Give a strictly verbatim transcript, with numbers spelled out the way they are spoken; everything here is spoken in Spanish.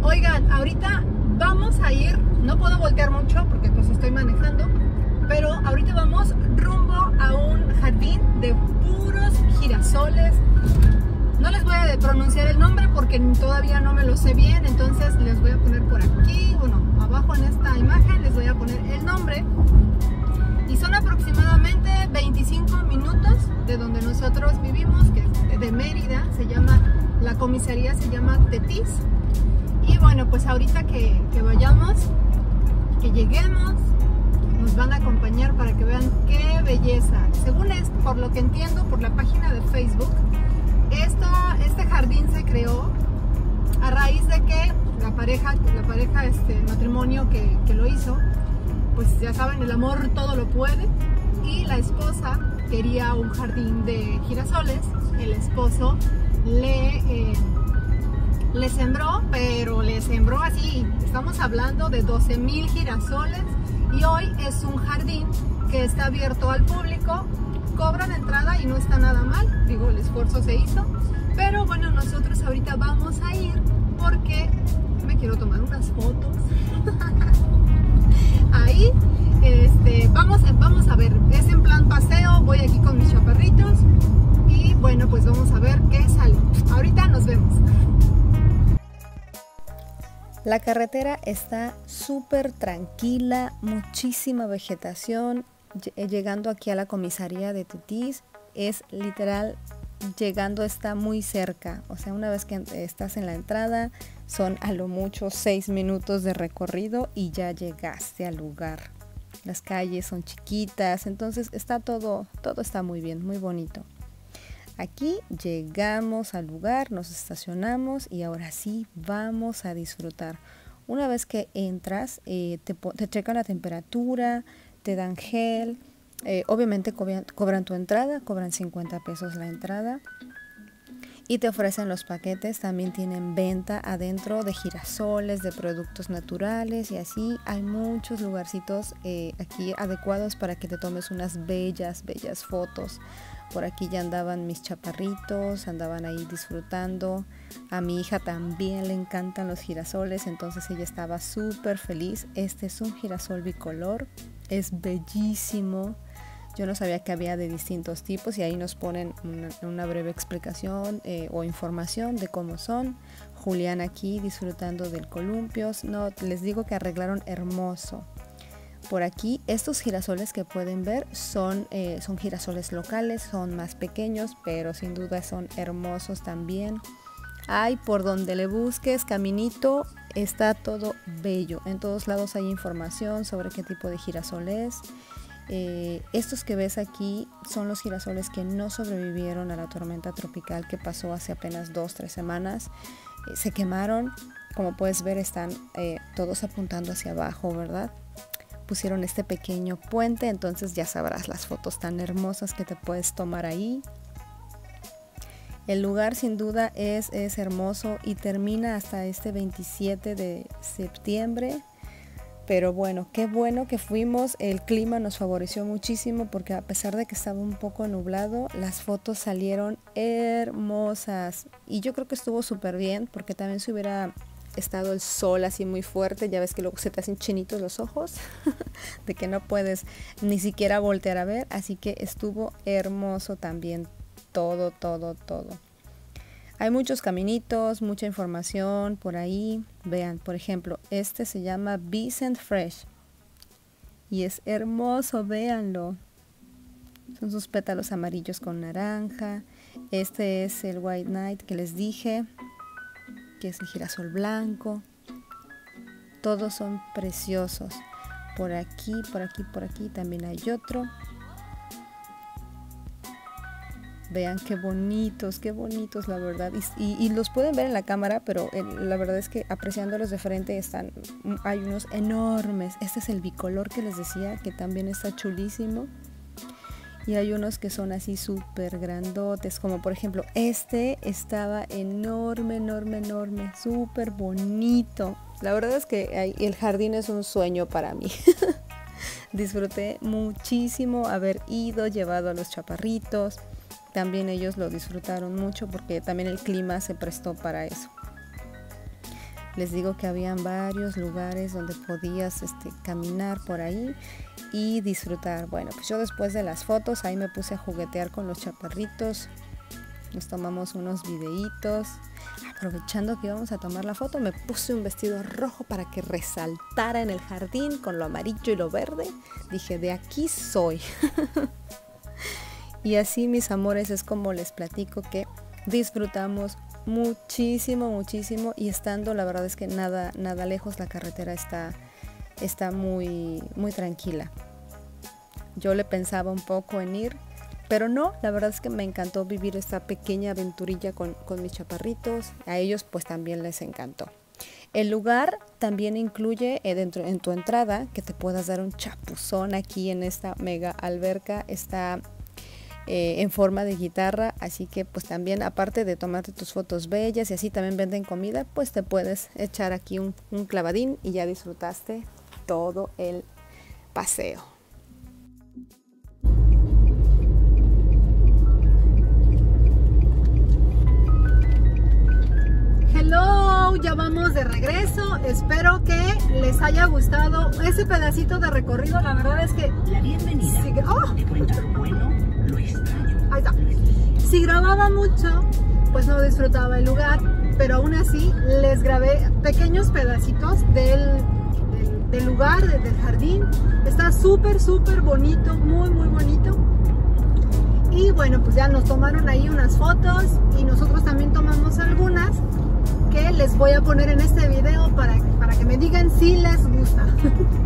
Oigan, ahorita vamos a ir, no puedo voltear mucho porque pues estoy manejando, pero ahorita vamos rumbo a un jardín de puros girasoles. No les voy a pronunciar el nombre porque todavía no me lo sé bien, entonces les voy a poner por aquí, bueno, abajo en esta imagen les voy a poner el nombre. Y son aproximadamente veinticinco minutos de donde nosotros vivimos, que es de Mérida, se llama, la comisaría se llama Tetis. Y bueno, pues ahorita que, que vayamos, que lleguemos, nos van a acompañar para que vean qué belleza. Según es, por lo que entiendo por la página de Facebook, esta, este jardín se creó a raíz de que la pareja, la pareja, este matrimonio que, que lo hizo, pues ya saben, el amor todo lo puede, y la esposa quería un jardín de girasoles. El esposo le... Eh, Le sembró, pero le sembró así, estamos hablando de doce mil girasoles, y hoy es un jardín que está abierto al público, cobran entrada y no está nada mal, digo, el esfuerzo se hizo, pero bueno, nosotros ahorita vamos a ir porque me quiero tomar unas fotos. Ahí, este, vamos, vamos a ver, es en plan paseo, voy aquí con mis chaparritos y bueno, pues vamos a ver qué sale. Ahorita nos vemos. La carretera está súper tranquila, muchísima vegetación. Llegando aquí a la comisaría de Tetis, es literal, llegando está muy cerca. O sea, una vez que estás en la entrada, son a lo mucho seis minutos de recorrido y ya llegaste al lugar. Las calles son chiquitas, entonces está todo, todo está muy bien, muy bonito. Aquí llegamos al lugar, nos estacionamos y ahora sí vamos a disfrutar. Una vez que entras, eh, te, te checan la temperatura, te dan gel, eh, obviamente cobran, cobran tu entrada, cobran cincuenta pesos la entrada y te ofrecen los paquetes. También tienen venta adentro de girasoles, de productos naturales y así. Hay muchos lugarcitos eh, aquí adecuados para que te tomes unas bellas, bellas fotos. Por aquí ya andaban mis chaparritos, andaban ahí disfrutando. A mi hija también le encantan los girasoles, entonces ella estaba súper feliz. Este es un girasol bicolor, es bellísimo. Yo no sabía que había de distintos tipos y ahí nos ponen una, una breve explicación eh, o información de cómo son. Julián aquí disfrutando del columpios. No, les digo que arreglaron hermoso. Por aquí estos girasoles que pueden ver son, eh, son girasoles locales, son más pequeños, pero sin duda son hermosos también. Hay por donde le busques, caminito, está todo bello. En todos lados hay información sobre qué tipo de girasol es. Eh, estos que ves aquí son los girasoles que no sobrevivieron a la tormenta tropical que pasó hace apenas dos, tres semanas. Eh, se quemaron, como puedes ver están eh, todos apuntando hacia abajo, ¿verdad? Pusieron este pequeño puente, entonces ya sabrás las fotos tan hermosas que te puedes tomar ahí. El lugar sin duda es, es hermoso y termina hasta este veintisiete de septiembre. Pero bueno, qué bueno que fuimos, el clima nos favoreció muchísimo porque a pesar de que estaba un poco nublado, las fotos salieron hermosas. Y yo creo que estuvo súper bien porque también se hubiera estado el sol así muy fuerte, ya ves que luego se te hacen chinitos los ojos, de que no puedes ni siquiera voltear a ver, así que estuvo hermoso también todo, todo, todo. Hay muchos caminitos, mucha información por ahí. Vean, por ejemplo, este se llama Vicent Fresh y es hermoso, véanlo. Son sus pétalos amarillos con naranja. Este es el White Knight que les dije, que es el girasol blanco. Todos son preciosos. Por aquí, por aquí, por aquí también hay otro. Vean qué bonitos, qué bonitos la verdad. Y, y, y los pueden ver en la cámara, pero el, la verdad es que apreciándolos de frente están, hay unos enormes. Este es el bicolor que les decía, que también está chulísimo. Y hay unos que son así súper grandotes, como por ejemplo este estaba enorme, enorme, enorme, súper bonito. La verdad es que el jardín es un sueño para mí. Disfruté muchísimo haber ido, llevado a los chaparritos. También ellos lo disfrutaron mucho porque también el clima se prestó para eso. Les digo que habían varios lugares donde podías este, caminar por ahí y disfrutar. Bueno, pues yo después de las fotos ahí me puse a juguetear con los chaparritos. Nos tomamos unos videitos. Aprovechando que íbamos a tomar la foto, me puse un vestido rojo para que resaltara en el jardín con lo amarillo y lo verde. Dije, de aquí soy. Y así, mis amores, es como les platico que disfrutamos muchísimo, muchísimo. Y estando, la verdad es que nada, nada lejos, la carretera está, está muy, muy tranquila. Yo le pensaba un poco en ir, pero no, la verdad es que me encantó vivir esta pequeña aventurilla con, con mis chaparritos. A ellos pues también les encantó. El lugar también incluye eh, dentro en tu entrada que te puedas dar un chapuzón aquí en esta mega alberca. Está eh, en forma de guitarra, así que pues también, aparte de tomarte tus fotos bellas y así también venden comida, pues te puedes echar aquí un, un clavadín y ya disfrutaste todo el paseo. Hello, ya vamos de regreso. Espero que les haya gustado ese pedacito de recorrido. La verdad es que la bienvenida. Si, oh. Te cuento lo bueno, lo extraño. Ahí está. Si grababa mucho, pues no disfrutaba el lugar, pero aún así les grabé pequeños pedacitos del, del, del lugar, del, del jardín. Está súper, súper bonito, muy, muy bonito. Y bueno, pues ya nos tomaron ahí unas fotos y nosotros también tomamos algunas que les voy a poner en este video para, para que me digan si les gusta.